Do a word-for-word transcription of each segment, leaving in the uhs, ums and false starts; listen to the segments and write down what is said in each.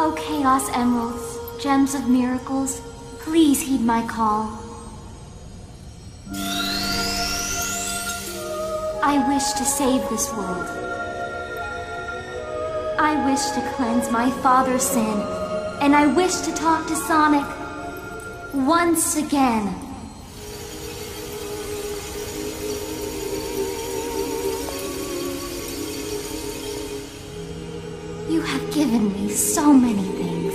O Chaos Emeralds, gems of miracles, please heed my call. I wish to save this world. I wish to cleanse my father's sin, and I wish to talk to Sonic once again. You have given me so many things.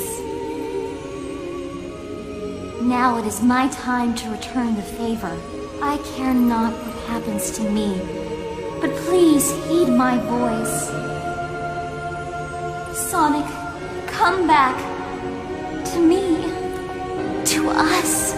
Now it is my time to return the favor. I care not what happens to me, but please heed my voice. Sonic, come back. To me. To us.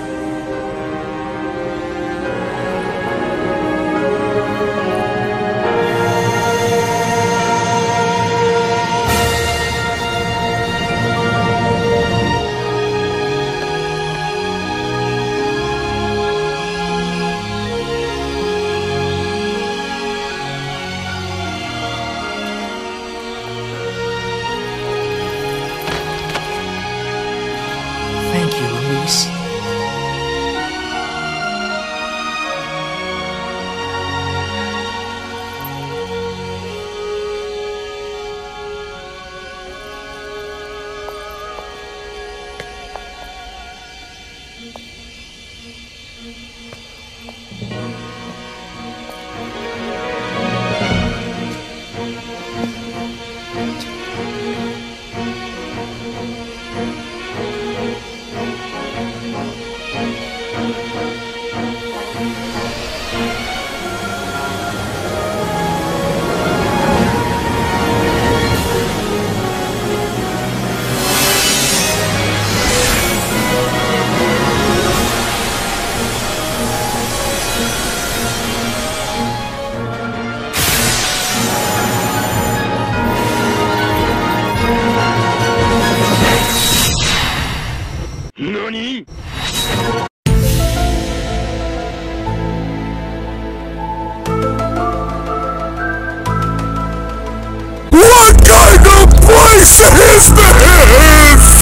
NANI?!